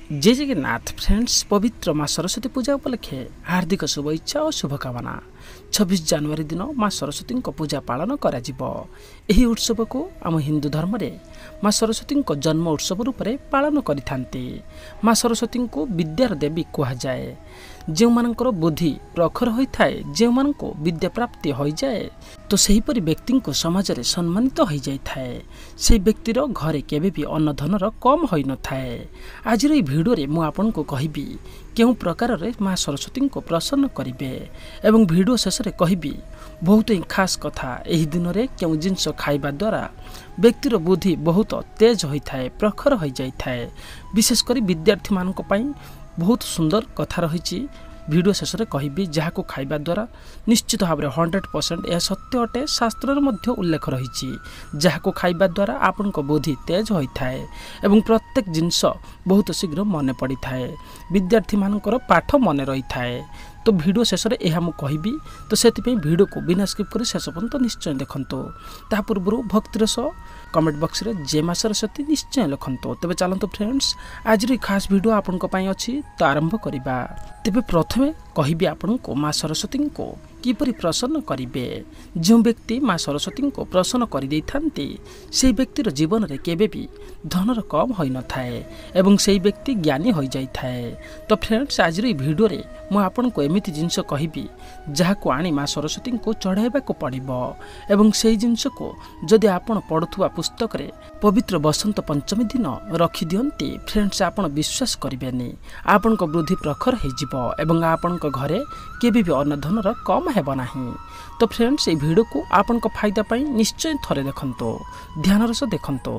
जय जगन्नाथ फ्रेंड्स। पवित्र माँ सरस्वती पूजा उपलक्षे हार्दिक शुभेच्छा और शुभकामना। 26 जनवरी दिन माँ सरस्वती पूजा पालन करा जिवो। एही उत्सव को आम हिंदू धर्म रे माँ सरस्वती जन्म उत्सव रूप में पालन करिथांती। माँ सरस्वती को विद्यार देवी कहा जाए। जो मानकर बुद्धि प्रखर होता है, जो मान को विद्या प्राप्ति हो जाए तो सेहीपरि व्यक्ति को समाज में सम्मानित हो जाए। से व्यक्तिर घरे केबे भी अन्न धनर कम हो न थाए। आज ये भिडियो रे मु आपन को कहबी केउ प्रकार रे माँ सरस्वती को प्रसन्न करिवे एवं भिडियो शेष रे कहबी बहुत ही खास कथा। एही दिन रे केउ जिंस खाइबा द्वारा व्यक्तिर बुद्धि बहुत तेज होता है, प्रखर हो जाए। विशेषकर विद्यार्थी मान बहुत सुंदर कथा रही। वीडियो शेष में कहबी जहाँ को खाइबा द्वारा निश्चित भाव में 100% यह सत्य अटे। शास्त्र मध्य उल्लेख रही जहाँ को खाइबा द्वारा आपण को बुद्धि तेज होता है एवं प्रत्येक जिनस बहुत शीघ्र मन पड़ी थाए। विद्यार्थी मानकर पाठ मन रही थाए। तो वीडियो शेष में यह मुझे कहबी तो से वीडियो को बिना स्किप कर शेष पर्यंत निश्चय देखंतो। ता पूर्व भक्तिर सह कमेंट बॉक्स रे जय माँ सरस्वती निश्चय लिखंतो। तेबे चलंतो फ्रेंड्स आज खास वीडियो आपन को पाई अछि तो आरंभ करिबा। तेबे प्रथमे कहबी आपन को माँ सरस्वती को किपरि प्रसन्न करिवे। जो व्यक्ति माँ सरस्वती को प्रसन्न कर दे थांती से व्यक्तिर जीवन रे केबे भी धनर कम होई न थाए एवं से व्यक्ति ज्ञानी हो जाई थाए। तो फ्रेंड्स आज वीडियो रे मु आपन को एमिति जिंस कहबी जहाँ को आनी माँ सरस्वती को चढ़ाइबा को पड़िबो एवं से जिंस को जदि आपन पढ़ुथुवा पुस्तक रे पवित्र बसंत पंचमी दिन रखी दियंती फ्रेंड्स आपन विश्वास करिवेनी आपन को बुद्धि प्रखर हो जिवो एवं आपन को घरे केबे भी अन्न धनर कम हेबो नाही। तो फ्रेंड्स ये वीडियो को आपन को फायदा पाई निश्चय थरे देखंतो, ध्यान सह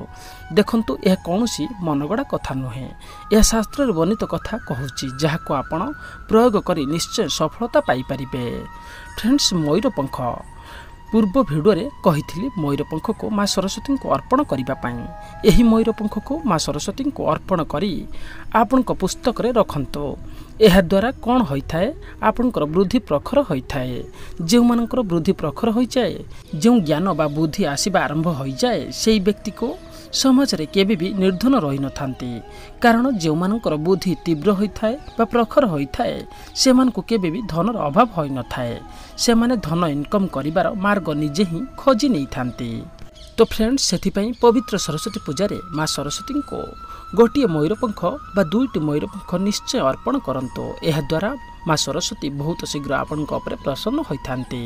देखंतो। यह कौनसी मनगड़ा कथा नुहे, यह शास्त्र रे वर्णित कथा कहूची जहाँ को आपण प्रयोग करी निश्चय सफलता पाई परिबे। फ्रेंड्स मयूरपंख पूर्व भिडियो रे कही मयूरपंख को माँ सरस्वती को अर्पण करने। यही मयूरपंख को माँ सरस्वती को अर्पण करी आपण को पुस्तक रे रखंतो। यह द्वारा कौन होता है आपणकर बुद्धि प्रखर होता है। जो मानकर बुद्धि प्रखर हो जाए, जो ज्ञान बा बुद्धि आसवा आरंभ हो जाए से व्यक्ति को समाज रे केबे भी निर्धन रही न थांती। कारण जो मानकर बुद्धि तीव्र होता है बा प्रखर होता है से मान को केबे भी धनर अभाव हो न थाए। से माने धन इनकम करिवार मार्ग निजे ही खोजी नहीं थांती। तो फ्रेंड्स सेथिपाई पवित्र सरस्वती पूजा रे माँ सरस्वती को गोटे मयूरपंख बा दुईटी मयूरपंख निश्चय अर्पण करंतो। यह द्वारा माँ सरस्वती बहुत शीघ्र आपण प्रसन्न होइथांती।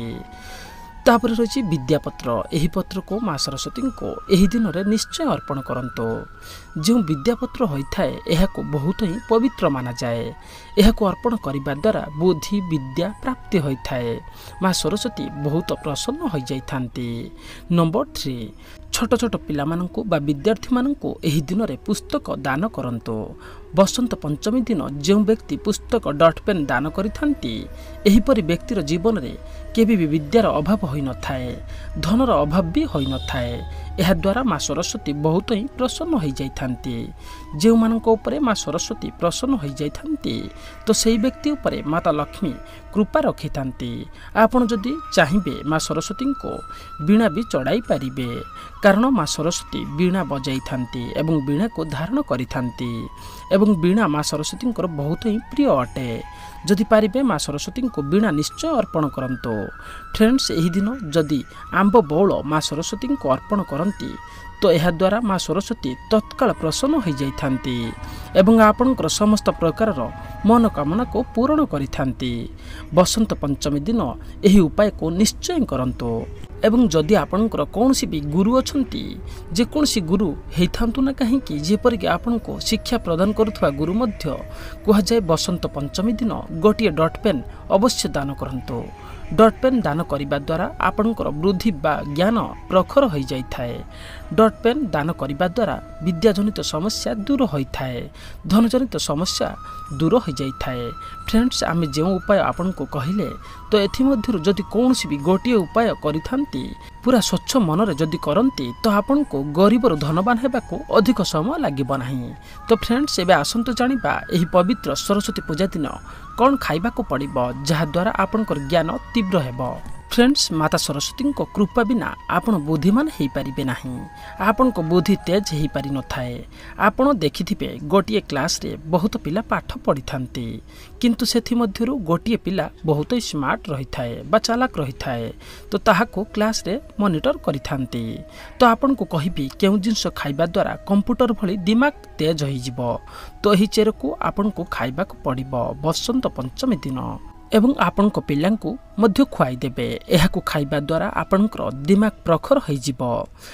तापर रही विद्यापत्र। यही पत्र को माँ सरस्वती को यही दिन में निश्चय अर्पण करंतो। जो विद्यापत्र होता है यह को बहुत ही पवित्र माना जाए। यह को अर्पण करने द्वारा बुद्धि विद्या प्राप्ति होता है। माँ सरस्वती बहुत प्रसन्न हो जाती। नंबर 3 छोट छोट पिला मानंको बा विद्यार्थी मानंको एही दिन रे पुस्तक दान करंतो। बसंत पंचमी दिन जो व्यक्ति पुस्तक डॉट पेन दान करिथांती एही परि व्यक्तिर जीवन रे केबे भी विद्यार अभाव होई न थाए, धनर अभाव भी होई न थाए। यह द्वारा माँ सरस्वती बहुत ही प्रसन्न हो जाती। जो मानक ऊपर माँ सरस्वती प्रसन्न हो जाती तो से व्यक्ति ऊपर माता लक्ष्मी कृपा रखी थांती। आपण जदि चाहिए माँ सरस्वती को वीणा भी चढ़ाई पारिबे। कारण माँ सरस्वती वीणा बजाई थांती एवं वीणा को धारण करी थांती एवं वीणा माँ सरस्वती बहुत ही प्रिय अटे। जदि पारिबे माँ सरस्वती को वीणा निश्चय अर्पण करंतो। फ्रेंड्स यही दिन जदि आंब बौल माँ सरस्वती को अर्पण करंती तो यह द्वारा माँ सरस्वती तत्काल प्रसन्न हो जाती एवं आपणकर समस्त प्रकार मनोकामना को पूर्ण करिथांती। बसंत पंचमी दिन यही उपाय को निश्चय करंतो। एवं जदि आपणकर कौनसी भी गुरु अछंती जेकोसी गुरु हेइथांतु ना कहीं जेपरिक आपण को शिक्षा प्रदान करुवा गुरु मध्य कह जाए बसंत पंचमी दिन गोटे डॉट पेन अवश्य दान करंतो। डॉट पेन दान करने द्वारा आपणकर बुद्धि बा ज्ञान प्रखर हो जाए। डॉट पेन दान करने द्वारा विद्याजनित समस्या दूर होता है, धनजनित समस्या दूर हो जाए। फ्रेंड्स आमे जो उपाय आपन को कहले तो एथिमध्यरु जदि कौनसी भी गोटे उपाय करिथांती पूरा स्वच्छ मन रे जदि करंती तो आपन को गरीबर धनवान हेबाको अधिक समय लागिबो नाही। तो फ्रेंड्स एबे आसंतो जानिबा एही पवित्र सरस्वती पूजा दिन कौन खाइबा को पड़िबो जहा द्वारा आपनकर ज्ञान तीव्र हेबो। फ्रेंड्स माता सरस्वती कृपा बिना आपण बुद्धिमान हो पारे ना आपण बुद्धि तेज हो पारि न थाए। आपण देखिथिबे गोटे क्लास रे बहुत पिला पाठ पढ़ी थांती किंतु सेथि मध्यरु गोटे पिला बहुत स्मार्ट रही थाए बा चालाक रही थाए तो ताहाको क्लास रे मॉनिटर करि थांती। तो आपण को कहिबी केउ जिंस खाइबा द्वारा कंप्यूटर भली दिमाग तेज होई जिवो तो एही चेर को आपण को खाइबा को पड़िबो बसंत पंचमी दिन एवं आपण को पिल्लांकु मध्य खुआई देबे। एहाकु खाइबा द्वारा आपणकर दिमाग प्रखर होई जिवो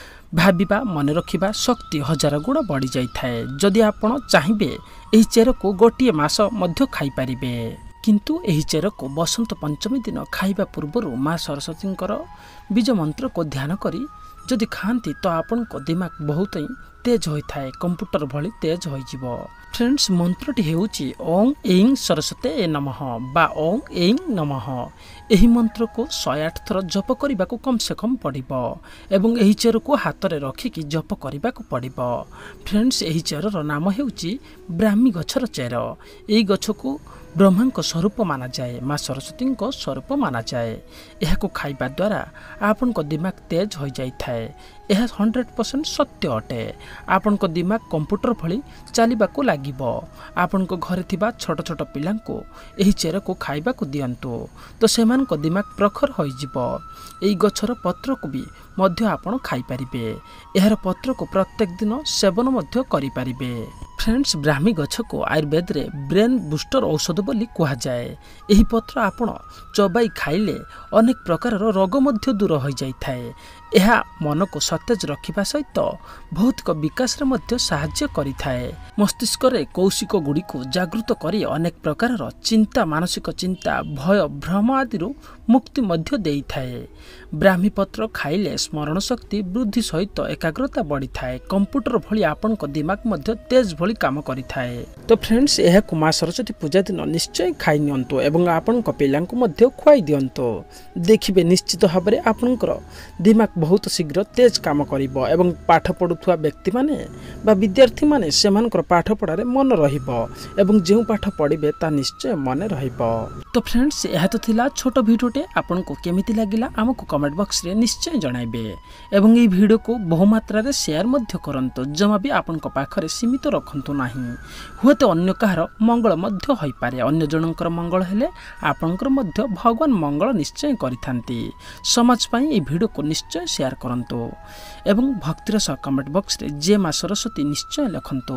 भाबिबा मन रखिबा शक्ति 1000 गुण बढ़ी जाई थाए। जदि आपण चाहिबे एही चेर को गोटिए मास मध्य खाई पारिबे किंतु एही चेर को बसंत पंचमी दिन खाइबा पूर्वरु माँ सरस्वतींकर बीज मंत्र को ध्यान करी जदि खाती तो आपण को दिमाग बहुत ही तेज होई थाए कंप्यूटर भली तेज होई जिवो। फ्रेंड्स मंत्रटी हेउची ओं ऐं सरस्वते नमः बा ओं ऐं नमः। एही मंत्र को 108 थर जप करने को कम से कम पड़िबो एवं एही चेर को हाथ में रखिकी जप करने को पड़िबो। फ्रेंड्स एही चेरर नाम हेउची ब्राह्मी गछर चेर। एही गछ को ब्रह्मा को स्वरूप माना जाए माँ सरस्वती को स्वरूप माना जाए। यह को खाइबा द्वारा आपण को दिमाग तेज हो जाई थाए। यह 100% सत्य अटे। आपण को दिमाग कंप्यूटर भली चलवा को लागिबो। आपण को घरे थिबा छोट छोट पिलां को एही चेर को खाइबा को दियंतु तो सेमान को दिमाग प्रखर हो जिवो। एही गछर पत्र को भी मध्य आपण खाई पारिबे। एहर पत्र को प्रत्येक दिन सेवन मध्य करि पारिबे। फ्रेंड्स ब्राह्मी गछ को आयुर्वेद रे ब्रेन बूस्टर औषध बोली कहा जाए। एही पत्र आपण चबाई खाइले अनेक प्रकार रोग मध्य दूर हो जाई थाए। यह मन को सतेज रखिबा सहित भौतिक विकास रे मध्य सहाय्य करि थाए। मस्तिष्क रे कौशिक गुडी को जागृत करी अनेक प्रकार चिंता मानसिक चिंता भय भ्रम आदि मुक्ति मध्य देई थाए। ब्राह्मी पत्र खाइले स्मरण शक्ति वृद्धि सहित एकाग्रता बढ़ी थाए। कंप्यूटर भली आपण को दिमाग मध्य तेज भली काम करि थाए। तो फ्रेंड्स यह को माँ सरस्वती पूजा दिन निश्चय खाई नियंतु एवं आपण को पिलां को मध्य खुआई दियंतु। देखिबे निश्चित भाव में आपणकर दिमाग बहुत शीघ्र तेज काम करिबो एवं पाठ पढ़ुवा व्यक्ति माने बा विद्यार्थी माने सेमानकर पाठ पढ़ारे मन रहिबो एवं जेउ पाठ पढ़िबे ता निश्चय मन रहिबो। तो फ्रेंड्स यह तो थिला छोट भिडियोटे आपण को केमिति लागिला हमको कमेंट बॉक्स रे निश्चय जणाइबे एवं ई भिडियो को बहु मात्रा रे शेयर मध्य करंतु। जमा भी आपण को पाखरे सीमित रखंतु नाही। हुएत अन्य काहर मंगल मध्य होई पारे। अन्य जनकर मंगल हेले आपणकर मध्य भगवान मंगल निश्चय करिथांती। समाज पई ई भिडियो को निश्चय शेयर करंतु एवं भक्तिर सह कमेंट बॉक्स रे जय माँ सरस्वती निश्चय लिखंतु।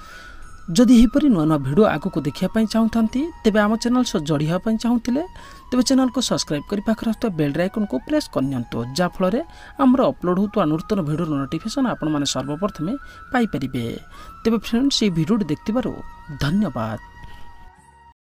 जदि एहीपरि नुआ नुआ भिडियो आगु देखिया चाहूथांती तेबे आम चैनल सह जोड़ी होगा चाहूले तेबे चैनल को सब्सक्राइब करी पाखर आसुवा बेल आइकन को प्रेस करनियंतु जा फल आमर अपलोड होता नूतन भिडियो नोटिफिकेशन आपण माने सर्वप्रथमे पाई परिबे। तेबे फ्रेंड्स ये भिडियो देखिबारु धन्यवाद।